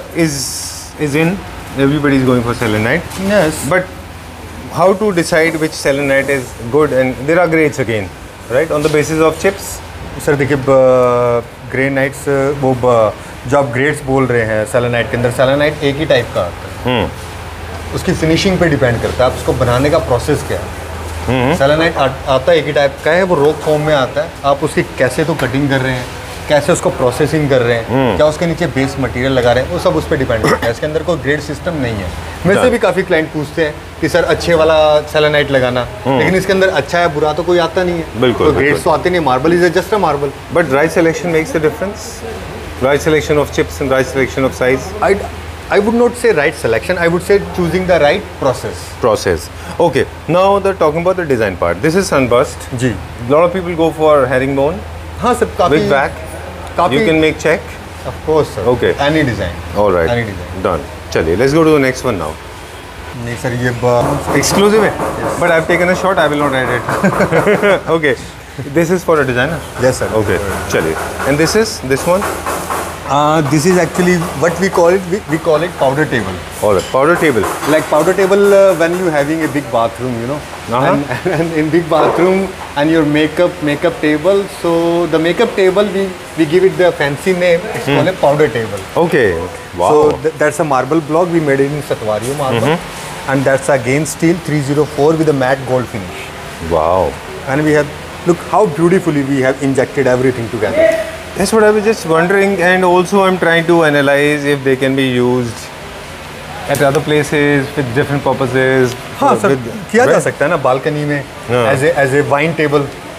is in. Everybody is going for selenite. Yes. But how to decide which selenite is good? And there are grades again, right? On the basis of chips. Sir देखिए, granites वो जो आप grades बोल रहे हैं selenite के अंदर, selenite एक ही टाइप का आता है. उसकी फिनिशिंग पे डिपेंड करता है. आप उसको बनाने का प्रोसेस क्या है. सेलेनाइट आता है एक ही टाइप का है. वो रॉक फॉर्म में आता है. आप उसकी कैसे तो कटिंग कर रहे हैं, कैसे उसको प्रोसेसिंग कर रहे हैं, क्या उसके नीचे बेस मटेरियल लगा रहे हैं, वो सब उस पर डिपेंड करता है. इसके अंदर कोई ग्रेड सिस्टम नहीं है. मेरे से भी काफ़ी क्लाइंट पूछते हैं कि सर अच्छे वाला सेलेनाइट लगाना, लेकिन इसके अंदर अच्छा है बुरा तो कोई आता नहीं है. बिल्कुल. तो ग्रेड्स तो आते नहीं. Marble is just a marble. But right selection makes a difference. Right selection of chips and right selection of size. I would not say right selection. I would say choosing the right process. Okay. Now talking about the design part. This is sunburst. जी. A lot of people go for herringbone. हाँ sir, काफ़ी With back. काफ़ी. You can make check. Of course sir. Okay. Any design. All right. Any design. Done. चलिए. Let's go to the next one now. नहीं sir, ये Exclusive है. But I've taken a shot. I will not edit it. Okay. This is for a designer. Yes sir. Okay. चलिए. And this one. This is actually what we call it. We call it powder table. All right. Powder table. Like powder table when you having a big bathroom, you know. And in big bathroom and your makeup table. So the makeup table we give it the fancy name. It's called a powder table. Okay. Wow. So that's a marble block we made it in Satvario marble, and that's again steel 304 with a matte gold finish. Wow. And we have, look how beautifully we have injected everything together. That's what I was just wondering, and also I'm trying to analyze if they can be used at other places with different purposes. हाँ sir, किया जा सकता है ना balcony में as a wine table.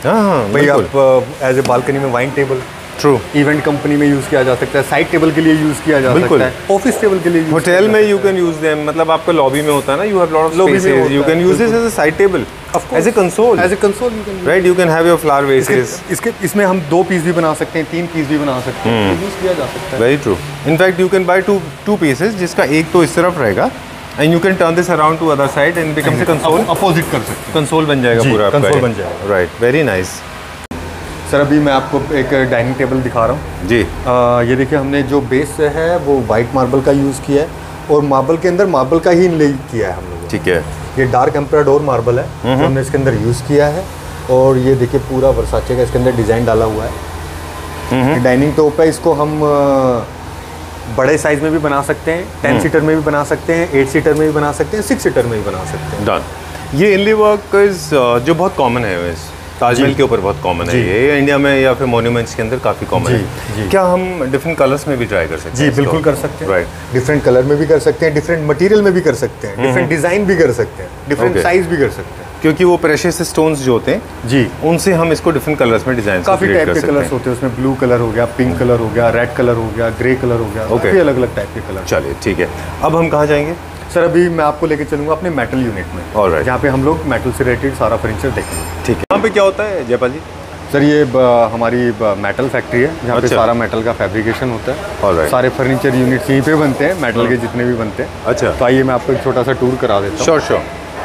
हाँ, भाई आप एज ए बालकनी में wine table, true, event company में यूज़ किया जा सकता है, साइड टेबल के लिए यूज़ किया जा सकता है, ऑफिस टेबल के लिए, होटल में यू कैन यूज देम, मतलब आपका लॉबी में होता है ना, you have lot of spaces, you can use this as a side table, as a console you can, right, you can have your flower vases. इसमें हम 2 piece भी बना सकते हैं, 3 पीस भी बना सकते हैं, यूज़ किया जा सकता है। Very true, in fact you can buy two pieces, जिसका एक तो इस तरफ रहेगा and you can turn this around to other side and becomes a console, opposite कर सकते हैं, कंसोल बन जाएगा पूरा आपका, कंसोल बन जाएगा, राइट, वेरी नाइस। सर अभी मैं आपको एक डाइनिंग टेबल दिखा रहा हूँ जी। ये देखिए, हमने जो बेस है वो वाइट मार्बल का यूज़ किया है और मार्बल के अंदर मार्बल का ही इनले किया है हम लोगों ने। ठीक है, ये डार्क एम्पराडोर मार्बल है, तो हमने इसके अंदर यूज़ किया है। और ये देखिए पूरा वर्साचे का इसके अंदर डिज़ाइन डाला हुआ है। डाइनिंग टॉप है, इसको हम बड़े साइज़ में भी बना सकते हैं, 10 सीटर में भी बना सकते हैं, 8 सीटर में भी बना सकते हैं, 6 सीटर में भी बना सकते हैं। डन। ये इनले वर्क जो बहुत कॉमन है, ताजमहल के ऊपर बहुत कॉमन है, ये इंडिया में या फिर मॉन्यूमेंट्स के अंदर काफ़ी कॉमन है। क्या हम डिफरेंट कलर्स में भी ट्राई कर सकते हैं? जी बिल्कुल कर सकते हैं, राइट, डिफरेंट कलर में भी कर सकते हैं, डिफरेंट मटेरियल में भी कर सकते हैं, डिफरेंट डिज़ाइन भी कर सकते हैं, डिफरेंट साइज़ भी कर सकते हैं, क्योंकि वो प्रेशियस स्टोन्स जो होते हैं जी, उनसे हम इसको डिफरेंट कलर्स में डिजाइन काफ़ी टाइप के कलर्स होते हैं उसमें। ब्लू कलर हो गया, पिंक कलर हो गया, रेड कलर हो गया, ग्रे कलर हो गया, काफ़ी अलग अलग टाइप के कलर। चलिए ठीक है, अब हम कहाँ जाएंगे? सर अभी मैं आपको लेके चलूँगा अपने मेटल यूनिट में, ऑलराइट, जहाँ पे हम लोग मेटल से रिलेटेड सारा फर्नीचर देखेंगे। ठीक है, यहाँ पे क्या होता है जयपाल जी? सर ये हमारी मेटल फैक्ट्री है, जहाँ पे सारा मेटल का फैब्रिकेशन होता है। ऑलराइट, सारे फर्नीचर यूनिट्स यहीं पे बनते हैं, मेटल के जितने भी बनते हैं। अच्छा, तो आइए मैं आपको एक छोटा सा टूर करा देता हूँ। Sure sure.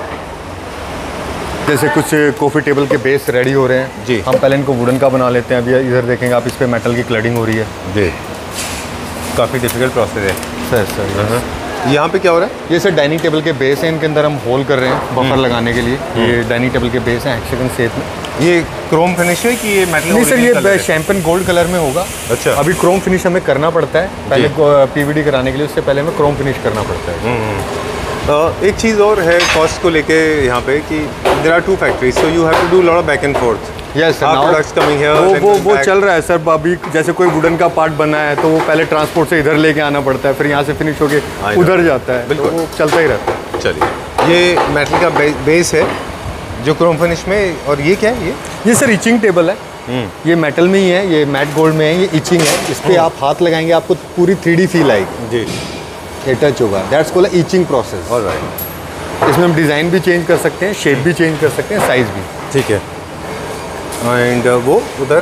जैसे कुछ कॉफ़ी टेबल के बेस रेडी हो रहे हैं जी, हम पहले इनको वुडन का बना लेते हैं। अभी इधर देखेंगे आप, इस पे मेटल की क्लडिंग हो रही है जी, काफ़ी डिफिकल्ट प्रोसेस है सर। यहाँ पे क्या हो रहा है? ये सर डाइनिंग टेबल के बेस है, इनके अंदर हम होल कर रहे हैं बफर लगाने के लिए। ये डाइनिंग टेबल के बेस हैं हेक्सागन शेप में। ये क्रोम फिनिश है कि ये मेटल? नहीं सर, ये शैम्पेन गोल्ड कलर में होगा। अच्छा, अभी क्रोम फिनिश हमें करना पड़ता है, पहले पीवीडी कराने के लिए, उससे पहले हमें क्रोम फिनिश करना पड़ता है। एक चीज़ और है कॉस्ट को लेके यहाँ पे कि there are 2 factories, so you have to do lot of back and forth. Yes sir, वो चल रहा है सर। अभी जैसे कोई वुडन का पार्ट बना है तो वो पहले ट्रांसपोर्ट से इधर लेके आना पड़ता है, फिर यहाँ से फिनिश होके उधर जाता है, बिल्कुल, तो वो चलता ही रहता है। चलिए, ये मेटल का बेस है जो क्रोम फिनिश में, और ये क्या है? ये सर इचिंग टेबल है। ये मेटल में ही है, ये मैट गोल्ड में है, ये इचिंग है। इस पर आप हाथ लगाएंगे आपको पूरी 3D फील आएगी जी, ये टच होगा। That's called etching process. Alright, इसमें हम डिज़ाइन भी चेंज कर सकते हैं, शेप भी चेंज कर सकते हैं, साइज़ भी। ठीक है। एंड वो उधर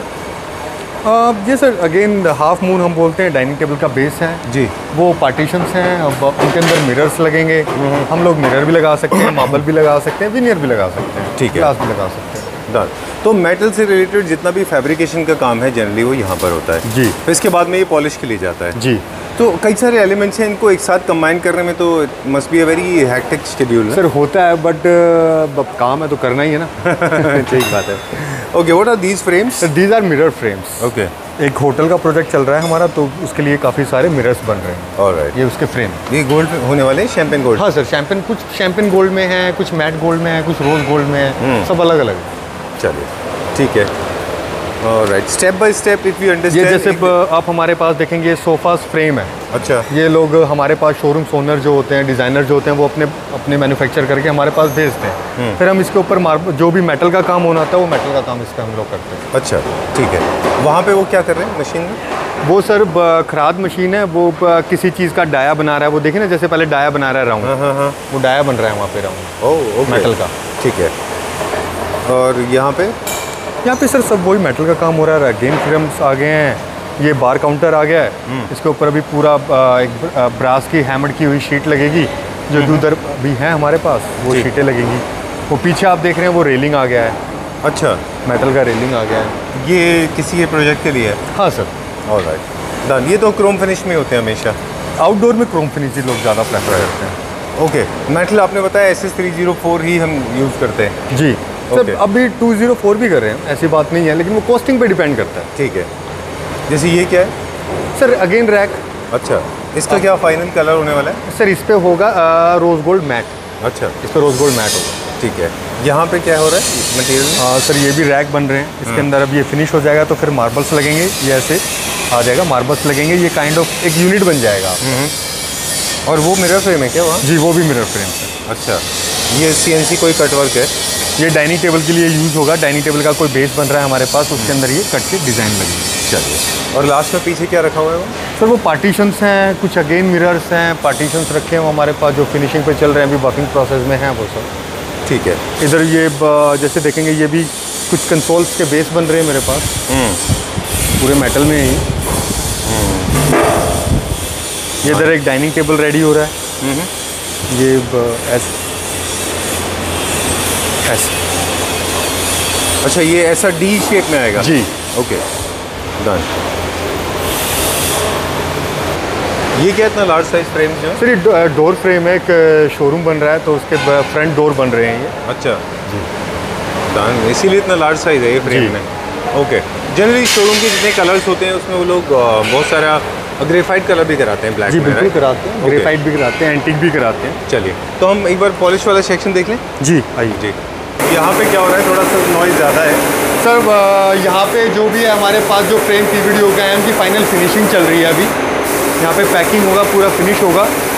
ये सर अगेन हाफ मून हम बोलते हैं, डाइनिंग टेबल का बेस है जी, वो पार्टीशंस हैं। अब उनके अंदर मिरर्स लगेंगे, हम लोग मिरर भी लगा सकते हैं, मार्बल भी लगा सकते हैं, विनियर भी लगा सकते हैं, ठीक है, ग्लास भी लगा सकते हैं। डन। तो मेटल से रिलेटेड जितना भी फैब्रिकेशन का काम है जनरली वो यहाँ पर होता है जी। फिर इसके बाद में ये पॉलिश के लिए जाता है जी। तो कई सारे एलिमेंट्स हैं, इनको एक साथ कंबाइन करने में तो must be a very hectic schedule sir होता है, बट काम है तो करना ही है ना। ठीक बात है। Okay, what are these frames? These are mirror frames. Okay, एक होटल का प्रोजेक्ट चल रहा है हमारा, तो उसके लिए काफ़ी सारे मिरर्स बन रहे हैं। ऑलराइट, ये उसके फ्रेम। ये गोल्ड होने वाले हैं, शैम्पेन गोल्ड? हाँ सर, शैम्पेन, कुछ शैम्पेन गोल्ड में है, कुछ मैट गोल्ड में है, कुछ रोज गोल्ड में है, सब अलग अलग। चलिए ठीक है, alright, step by step if you ये अंडरस्टैंड। जैसे आप हमारे पास देखेंगे सोफास फ्रेम है। अच्छा, ये लोग हमारे पास शोरूम ओनर जो होते हैं, डिज़ाइनर जो होते हैं, वो अपने मैन्युफैक्चर करके हमारे पास भेजते हैं। फिर हम इसके ऊपर जो भी मेटल का काम होना था वो मेटल का काम इस पर हम लोग करते हैं। अच्छा ठीक है। वहाँ पे वो क्या कर रहे हैं मशीन में? वो सर खराद मशीन है, वो किसी चीज़ का डाया बना रहा है। वो देखिए ना, जैसे पहले डाया बना रहा है राउंड, हाँ, वो डाया बन रहा है वहाँ पे राउंड। ओह, मेटल का। ठीक है। और यहाँ पे सर सब वही मेटल का काम हो रहा है। अगेन फिर हम आ गए हैं, ये बार काउंटर आ गया है, इसके ऊपर अभी पूरा एक ब्रास की हैमर्ड की हुई शीट लगेगी, जो उधर भी है हमारे पास, वो शीटें लगेंगी। वो पीछे आप देख रहे हैं वो रेलिंग आ गया है। अच्छा, मेटल का रेलिंग आ गया है। ये किसी के प्रोजेक्ट के लिए है? हाँ सर। Alright, done. ये तो क्रोम फिनिश में होते हैं हमेशा? आउटडोर में क्रोम फिनिश ही लोग ज़्यादा प्रेफर करते हैं। ओके, मेटल आपने बताया SS304 ही हम यूज़ करते हैं? जी सर, अभी 204 भी कर रहे हैं, ऐसी बात नहीं है, लेकिन वो कॉस्टिंग पे डिपेंड करता है। ठीक है। जैसे ये क्या है? Sir again rack. अच्छा, इसका क्या फाइनल कलर होने वाला है? सर इस पे होगा रोज गोल्ड मैट। अच्छा, इस पे रोज गोल्ड मैट होगा। ठीक है। यहाँ पे क्या हो रहा है मटेरियल? सर ये भी रैक बन रहे हैं, इसके अंदर अब ये फिनिश हो जाएगा तो फिर मार्बल्स लगेंगे, ये ऐसे आ जाएगा, मार्बल्स लगेंगे, ये काइंड ऑफ एक यूनिट बन जाएगा। और वो मिरर फ्रेम है क्या वहाँ? जी, वो भी मिरर फ्रेम है। अच्छा, ये CNC कोई कटवर्क है? ये डाइनिंग टेबल के लिए यूज़ होगा। डाइनिंग टेबल का कोई बेस बन रहा है हमारे पास, उसके अंदर ये कट के डिज़ाइन लगेगी। चलिए, और लास्ट में पीछे क्या रखा हुआ है वो? सर वो पार्टीशंस हैं, कुछ अगेन मिरर्स हैं, पार्टीशंस रखे हैं हमारे पास जो फिनिशिंग पे चल रहे हैं, अभी वर्किंग प्रोसेस में हैं वो सब। ठीक है। इधर ये जैसे देखेंगे ये भी कुछ कंसोल्स के बेस बन रहे हैं मेरे पास, पूरे मेटल में ही। ये इधर एक डाइनिंग टेबल रेडी हो रहा है। ये अच्छा, ये ऐसा डी शेप में आएगा? जी। Okay, done. ये क्या इतना लार्ज साइज फ्रेम है? सर ये डोर फ्रेम है, एक शोरूम बन रहा है तो उसके फ्रंट डोर बन रहे हैं ये। अच्छा जी, डन। इसीलिए इतना लार्ज साइज है ये फ्रेम में। ओके। जनरली शोरूम के जितने कलर्स होते हैं उसमें वो लोग बहुत सारा ग्रेफाइट कलर भी कराते हैं, ब्लैक जी में। बिल्कुल कराते हैं, ग्रेफाइट भी कराते हैं, एंटीक भी कराते हैं। चलिए, तो हम एक बार पॉलिश वाला सेक्शन देख लें। जी आइए। जी, यहाँ पे क्या हो रहा है? थोड़ा सा नॉइज़ ज़्यादा है सर। यहाँ पे जो भी है हमारे पास जो फ्रेम पीवीडी हो गया है उनकी फाइनल फिनिशिंग चल रही है अभी। यहाँ पे पैकिंग होगा, पूरा फिनिश होगा।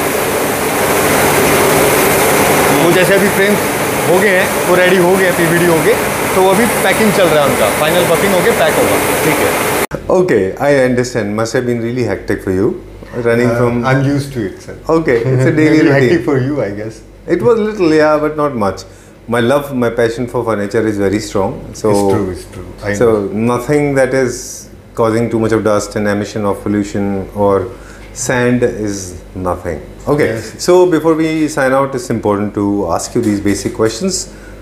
वो जैसे अभी फ्रेम हो गए हैं, वो रेडी हो गए हैं, पीवीडी हो गए, तो वो अभी पैकिंग चल रहा है उनका, फाइनल बफिंग हो गया, पैक होगा। ठीक है। Okay, I understand. Must have been really hectic for you, running from. I'm used to it, sir. Okay, it's a daily Maybe routine. hectic for you, I guess. It was little, yeah, but not much. My love, my passion for furniture is very strong. So It's true, it's true. I so know. nothing that is causing too much of dust and emission of pollution or sand is nothing. Okay, Yes. so before we sign out, it's important to ask you these basic questions.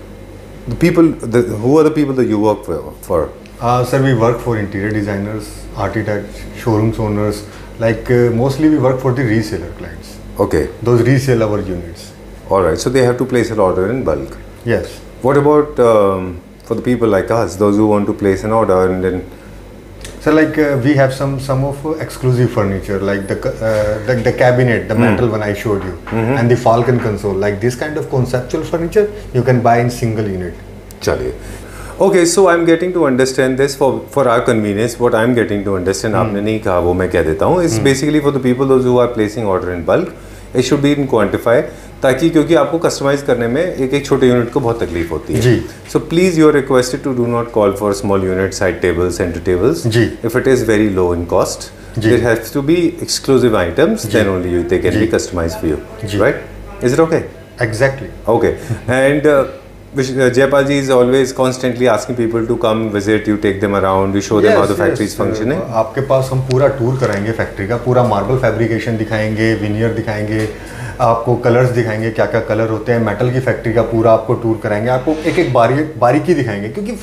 The people, who are the people that you work for? Sir, we work for interior designers, architects, showrooms owners. Like mostly we work for the reseller clients. Okay, Those resell our units. all right. So they have to place an order in bulk. Yes. What about for the people like us, those who want to place an order and then? So like we have some of exclusive furniture, like the cabinet, the metal one I showed you, and the Falcon console. Like this kind of conceptual furniture you can buy in single unit. चलिए, okay, so I'm getting to understand this for our convenience. What I'm getting to understand, आपने नहीं कहा वो मैं कह देता हूँ. It's basically for the people those who are placing order in bulk. It should be in quantify, ताकि क्योंकि आपको कस्टमाइज करने में एक छोटे यूनिट को बहुत तकलीफ होती है. जी. So please you are requested to do not call for small unit, side tables, center tables. Ji. If it is very low in cost, ji. there has to be exclusive items. Then only they can be customized for you. Ji. Right? Is it okay? Exactly. Okay. And Jaypal ji is always constantly asking people to come visit. You take them around. You show them how the factory is functioning. आपके पास हम पूरा tour कराएंगे factory का, पूरा marble fabrication दिखाएंगे, veneer दिखाएंगे, आपको colours दिखाएंगे, क्या क्या कलर होते हैं, मेटल की फैक्ट्री का पूरा आपको टूर कराएंगे, आपको एक एक बारीकी दिखाएंगे। क्योंकि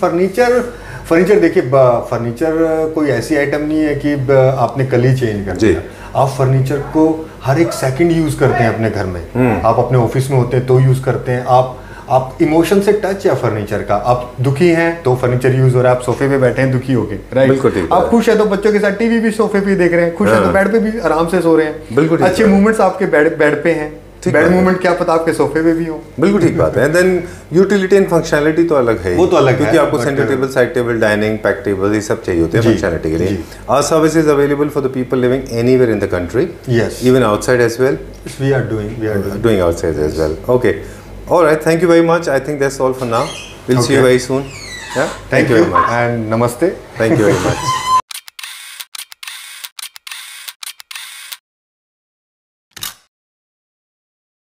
फर्नीचर देखिए, फर्नीचर कोई ऐसी आइटम नहीं है कि आपने कल ही चेंज कर दिया। आप फर्नीचर को हर एक सेकंड यूज करते हैं अपने घर में। आप अपने ऑफिस में होते हैं तो यूज करते हैं। आप इमोशन से टच है फर्नीचर का। आप दुखी हैं तो फर्नीचर यूज हो रहा है, आप सोफे पे बैठे हैं दुखी होके, राइट? बिल्कुल ठीक। आप खुश है तो बच्चों के साथ टीवी भी सोफे पे देख रहे हैं, खुश है तो बेड पे भी आराम से सो रहे हैं। बिल्कुल ठीक। अच्छे मूवमेंट्स आपके बेड पे हैं, बेड मूवमेंट क्या पता आपके सोफे पे भी हो। बिल्कुल ठीक बात है। देन यूटिलिटी एंड फंक्शनैलिटी तो अलग है, वो तो अलग है, क्योंकि आपको centre table, side table, dining, पैक टेबल, ये सब चाहिए होते हैं फंक्शनैलिटी के लिए। Our service is available for the people living anywhere in the country, even outside as well. We are doing outside as well. Okay, all right, thank you very much. I think that's all for now. We'll see you very soon. Yeah, thank you very much and namaste. Thank you very much.